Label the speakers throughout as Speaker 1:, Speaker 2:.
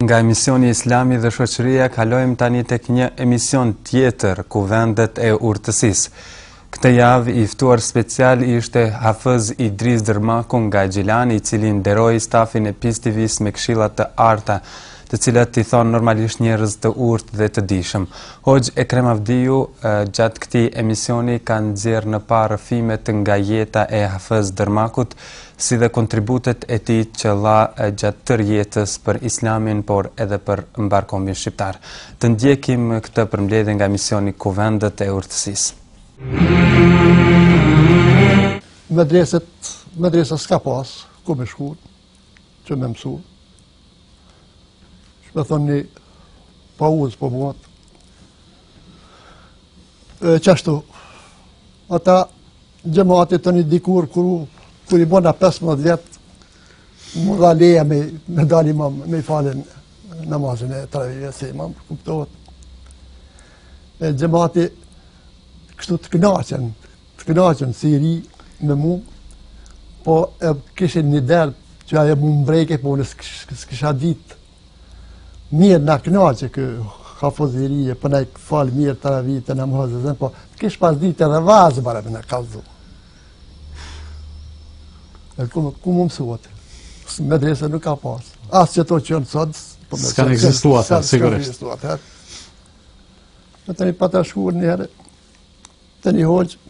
Speaker 1: Nga emisioni Islami dhe shoqëria kalojmë tani tek një emision tjetër ku vendet e urtësisë. Këtë javë i ftuar special ishte Hafez Idris Dërmaku nga Gjilani, i cili nderoi stafin e PIS TV-s me këshilla të arta, të cilat i thon normalisht njerëz të urtë dhe të dijshëm. Hoxh Ekrem Avdiu gjatë këtij emisioni ka nxjerrë në parë rrëfimet nga jeta e Hafez Dërmakut, si dhe kontributet e tij që dha gjatë tërë jetës për Islamin, por edhe për mbarkombin shqiptar. Të ndjekim këtë përmbledhje nga emisioni Kuvendet e urtësisë.
Speaker 2: Medresa s'ka pas, ku me shku, që me mësu. Shme thonë një pauz po muat. Qashtu, ata gjematit të një dikur, kur i bona 15 vjetë, më dha leja me dal imam, me i falen namazin e travije, se imam, kuptohet. Gjemati kështu të kënaqen si i ri me mu, po e kishin një derë që aje mu mbreke, po në s'kisha ditë. Mirë nga kënaqe kë Hafez i ri, për na i falë mirë travije të namazin, po kish pas ditë edhe vazë bare me në kalzu. Ku më mësuat? Medresa nuk ka pas. Asë që to që në sot...
Speaker 3: S'kan egzistuat, sigurisht.
Speaker 2: Në të një pata shkuar njëherë, të një hoqë,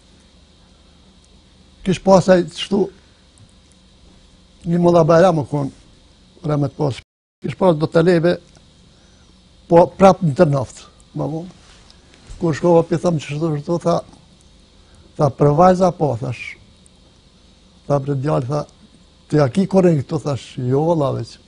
Speaker 2: kish pasaj qëtu, një mëlla bajra më konë, remet pas, kish pas do të leve, po prapë në të naftë. Kur shkova për thëmë që shtu, tha për vajza po, thash, tha për djallë, tha, të ja ki korën këtu, thash, jo, valla veç.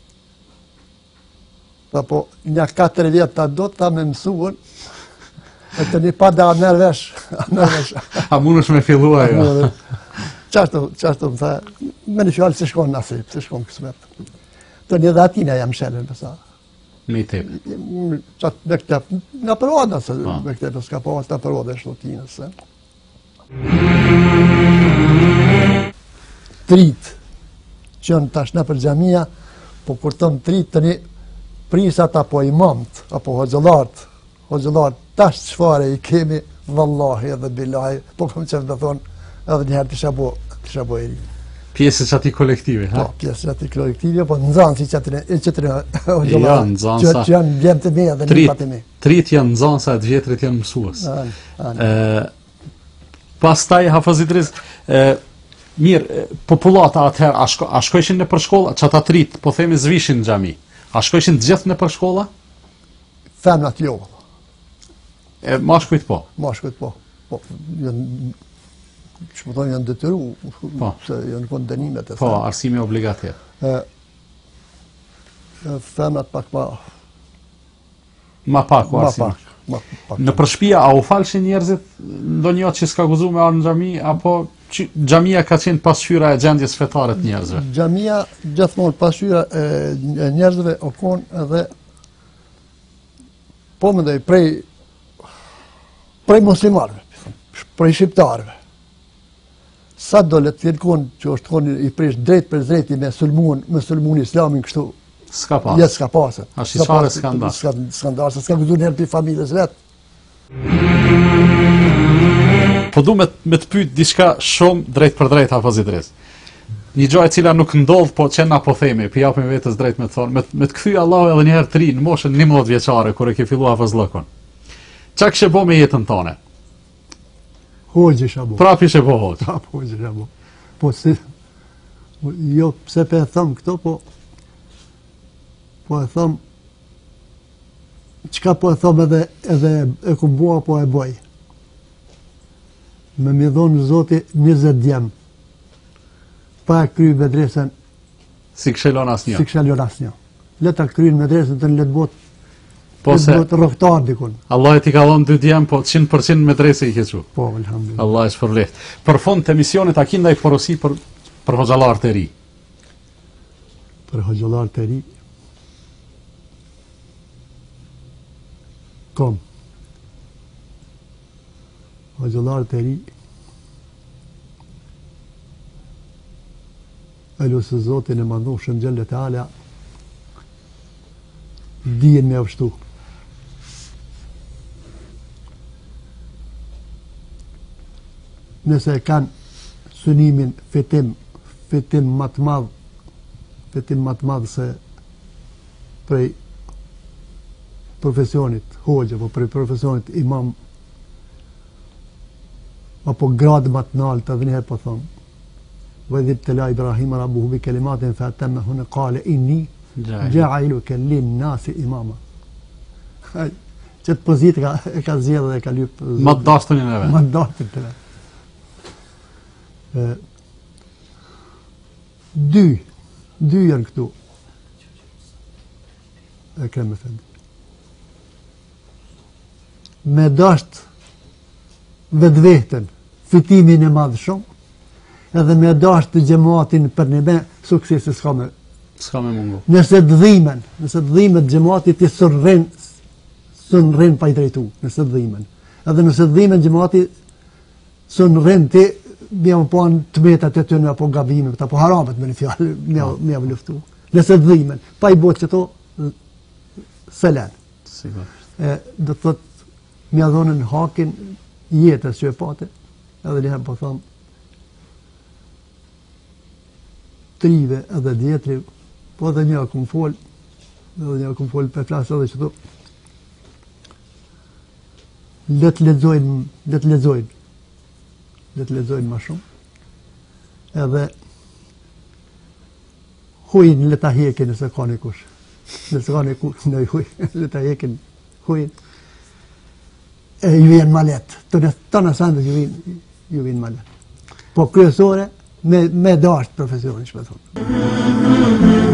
Speaker 2: Tha po, një 4 vjetë ta do të ta me mësuën, e të një pa da nërvesh.
Speaker 3: A mund është me fillua, jo?
Speaker 2: Qashtu më tha, me një fjallë si shkon nasip, si shkon kësmet. Të një dhe atina jam shenën, pësa.
Speaker 3: Me i tep.
Speaker 2: Qatë me këtep, nga përvoda, se me këtep, s'ka pa, s'ka përvoda e shlotinës, se. Trit, që në tash në për gjamia, po kur tëmë trit të një prisat apo imamt, apo hoxëlart, tash qëfare i kemi, vallahi edhe billahi, po kom qëfë dhe thonë, edhe njëherë të shabo e ri.
Speaker 3: Pjesë që ati kolektive, ha?
Speaker 2: Po, pjesë që ati kolektive, po nëzanë si qëtëre hoxëlart,
Speaker 3: që
Speaker 2: janë bjem të me edhe një patë me.
Speaker 3: Trit janë nëzanë, të vjetrit janë mësues. Pastaj Hafez Idris, mirë, populata atëherë, a shkojshin në për shkolla, që ata trit, po themi zvishin në gjami, a shkojshin të gjithë në për shkolla?
Speaker 2: Femnat jo.
Speaker 3: Mashkujt po?
Speaker 2: Mashkujt po. Po, që më thonë janë detyru, se janë kondenimet e
Speaker 3: po, arsimi obligativ.
Speaker 2: Femnat pak
Speaker 3: ma pak o arsimi. Në përshpia, a u falshin njerëzit ndonjot që s'ka guzu me arë në gjami, apo gjamia ka qenë pasqyra e gjendjes fetare të njerëzve?
Speaker 2: Gjamia gjithmonë pasqyra e njerëzve o konë edhe po më dhej prej muslimarve, prej shqiptarve. Sa dole të tjenë konë që është konë i prish drejt për drejti me sulmun islamin kështu,
Speaker 3: s'ka pas.
Speaker 2: Jetë s'ka pasët.
Speaker 3: A shqipare s'ka ndarë.
Speaker 2: S'ka ndarë, se s'ka guzu njerë për familjes vetë.
Speaker 3: Po du me të pyet diçka shumë drejt për drejt Hafez Idris. Një gjë e cila nuk ndodh, po që na po themi, pi japim vetës drejt me të thonë, me të kthy Allahu edhe një herë të ri në moshën 11 vjeçare kur e ke filluar hafızllëkun. Çka kishe bo me jetën tone?
Speaker 2: Hoxhë isha bo.
Speaker 3: Prap ishe bo hoxhë.
Speaker 2: Prap hoxhë isha bo. Po si, jo pse pe e thëmë këto, po e thëmë, qka po e thëmë edhe e ku bua po e boj. Me mi dhonë Zoti 20 djemë, pa e kry medresën.
Speaker 3: Si këshelon asnjë.
Speaker 2: Si këshelon asnjë. Leta kryin medresën të në letë botë,
Speaker 3: po se
Speaker 2: rroktar dikun.
Speaker 3: Allah e ti ka dhënë 2 djemë, po 100% medrese i ke qu.
Speaker 2: Po, alhamdulillah.
Speaker 3: Allah e shpërbleft. Për fond të emisionit, a kinda i porosi për hoxhallar të ri?
Speaker 2: Për hoxhallar të ri? Kom. Hoxhallar të ri? E lusë Zotin e mandu shumë gjellë të ala, dijen me vështu. Nëse kanë synimin fitim më të madh se prej profesionit hoxha, apo prej profesionit imam, apo gradë më të lartë, edhe njëherë po thonë, وإذ ابتلى إبراهيم ربه بكلمات فأتمهن قال إني جاعلك للناس إماما. Qëtë pozitë ka zgjedhur dhe ka lyp
Speaker 3: Më të dashtën e neve.
Speaker 2: më të dashtën të neve. Dy janë këtu. E kemë thënë. Me dasht vetveten, fitimin e madh shumë, edhe me dasht të gjematin për një me suksesi s'ka me
Speaker 3: mungu.
Speaker 2: Nëse të dhimet gjematit i sën rren pa i drejtu, nëse të dhimen. Edhe nëse të dhimen gjematit sën rren ti, bjema po në të metat e të në apo gabimet, apo haramet me një fjallë, me javë luftu. Nëse të dhimen, pa i bot që to, selen. Do të thot, mja dhonën hakin jetës që e pate, edhe njëherë po thamë, trive edhe djetri, po edhe një akum fol për flasë edhe që tu, let lexojnë ma shumë, edhe hujnë le ta hekin nëse ka një kush, nëse ka një kush në huj, le ta hekin hujnë, ju vjen malet, të në sandë ju vjen malet. Po kryesore, me dasht profesionin, që me thonë.